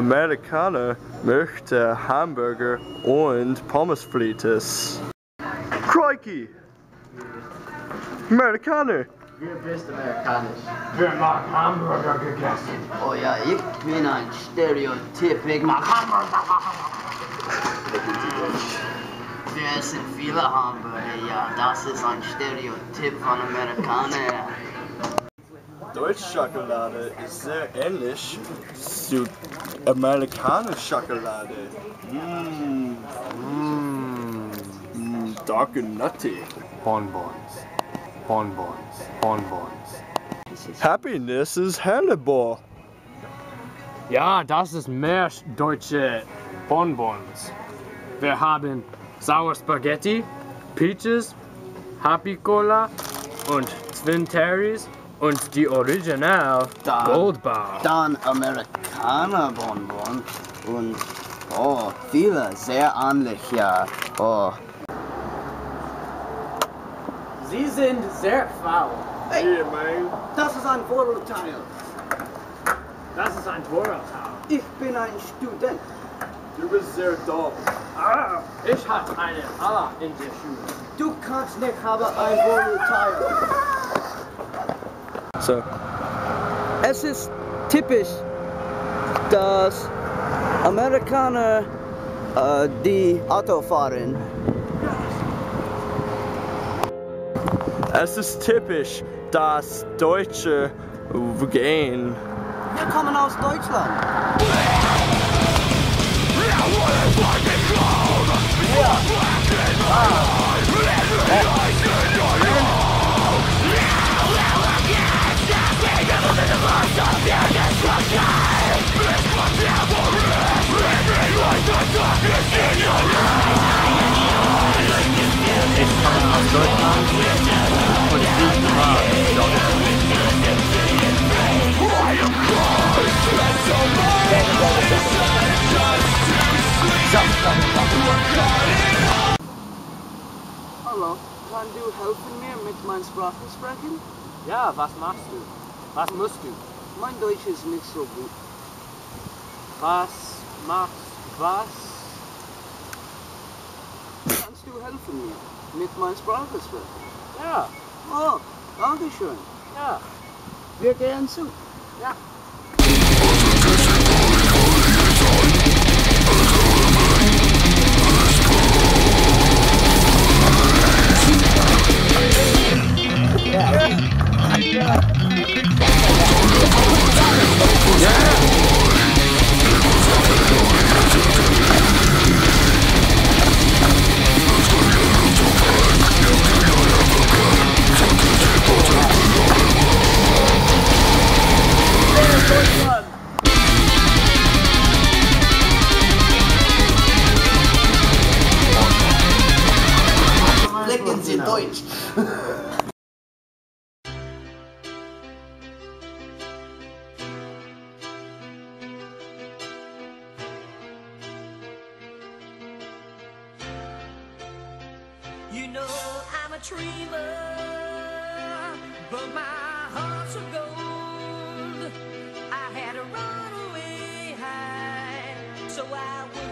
Amerikaner möchte Hamburger und Pommes frites. Crikey! Amerikaner! Wir bist amerikanisch. Wer mag Hamburger gegessen? Oh ja, ich bin ein Stereotyp. Ich mag Hamburger. Wir essen viele Hamburger, ja. Das ist ein Stereotyp von Amerikanern. Deutsche Schokolade ist sehr ähnlich zu amerikanischer Schokolade. Dark and nutty. Bonbons. Bonbons. Bonbons. Happiness is Hannibal. Ja, das ist mehr deutsche Bonbons. Wir haben Sour Spaghetti, Peaches, Happy Cola und Twin Terrys und die Original Gold Bar. Dann Amerikaner Bonbon und viele, sehr ähnlich, ja. Sie sind sehr faul. Hey, Yeah, man. das ist ein Vorurteil. Das ist ein Vorurteil. Ich bin ein Student. Du bist sehr dumm. Ich hatte eine Aller in der Schule. Du kannst nicht haben ein Vorurteil. So. Es ist typisch, dass Amerikaner die Auto fahren. Es ist typisch, dass Deutsche gehen. Wir kommen aus Deutschland. Hallo, kann du helfen mir mit meiner Sprache sprechen? Ja, was machst du? Was musst du? Mein Deutsch ist nicht so gut. Was machst was? Kannst du helfen mir mit meiner Sprache sprechen? Ja, Oh, danke schön. ja, Wir gehen zu. ja. Sprechen Sie Deutsch. You know I'm a dreamer, but my heart's of gold. I had a runaway high, so I